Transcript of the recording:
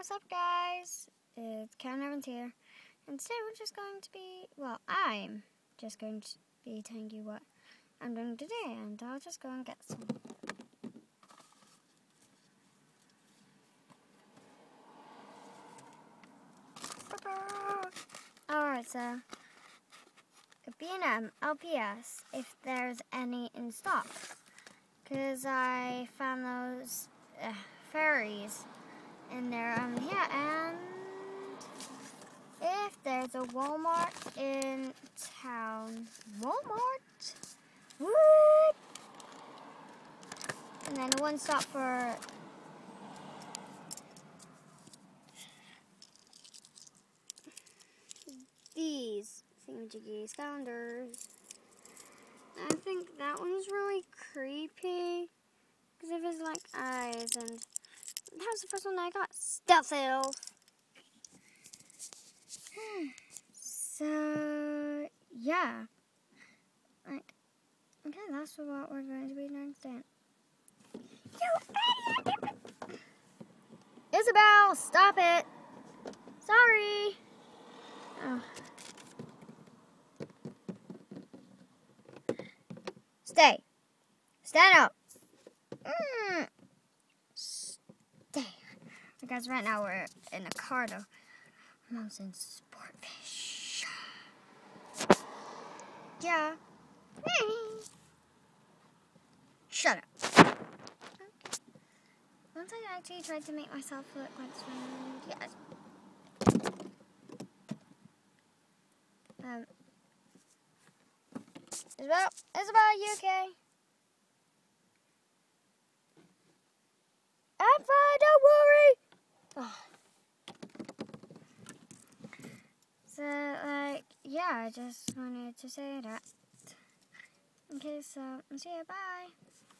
what's up, guys? It's Karen Evans here, and today we're just going to be, I'm just going to be telling you what I'm doing today, and I'll just go and get some. Alright, so B&M LPS, if there's any in stock, because I found those fairies in there, and if there's a Walmart in town, Walmart, what? And then one stop for these thingamajiggies, calendars. I think that one's really creepy because of his like eyes, and that was the first one I got. Stealth Elf. So yeah, like okay, that's what we're going to be doing today. You idiot! Isabel, stop it! Sorry. Oh. Stay. Stand up. Stay. Because right now we're in a car though. Mom's in Sportfish. Yeah. Shut up. Okay. Once I actually tried to make myself look like someone. Yes. Isabel, you okay? I'm fine, don't worry. Oh. So, yeah, I just wanted to say that. Okay, so, see you, bye.